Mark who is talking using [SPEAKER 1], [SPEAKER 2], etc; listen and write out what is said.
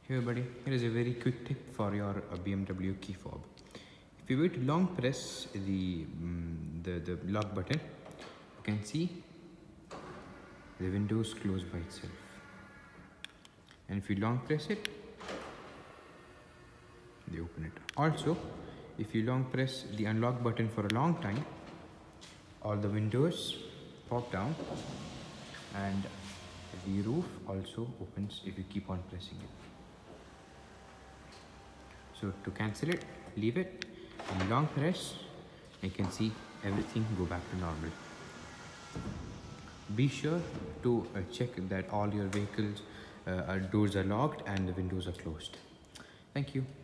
[SPEAKER 1] Hey everybody, here is a very quick tip for your BMW Keyfob. If you wait to long press the lock button, you can see the windows close by itself. And if you long press it, they open it. Also, if you long press the unlock button for a long time, all the windows pop down and the roof also opens if you keep on pressing it. So to cancel it, leave it and long press, you can see everything go back to normal. Be sure to check that all your vehicles doors are locked and the windows are closed. Thank you.